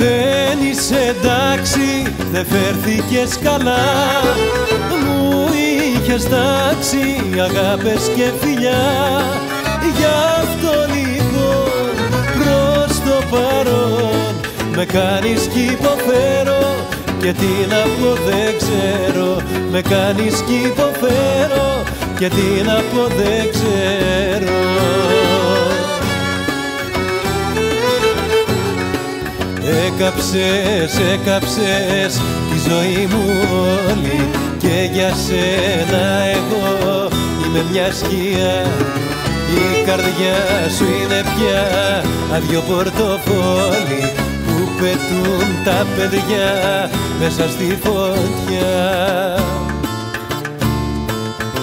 Δεν είσαι εντάξει, δεν φέρθηκες καλά. Μου είχες τάξει αγάπες και φιλιά. Γι' αυτό λοιπόν προς το παρόν με κάνεις κι υποφέρω, και τι να πω δεν ξέρω. Με κάνεις κι υποφέρω, και τι να πω δεν ξέρω. Έκαψες τη ζωή μου όλη, και για σένα εγώ είμαι μια σκιά. Η καρδιά σου είναι πια άδειο πορτοφόλι που πετούν τα παιδιά μέσα στη φωτιά.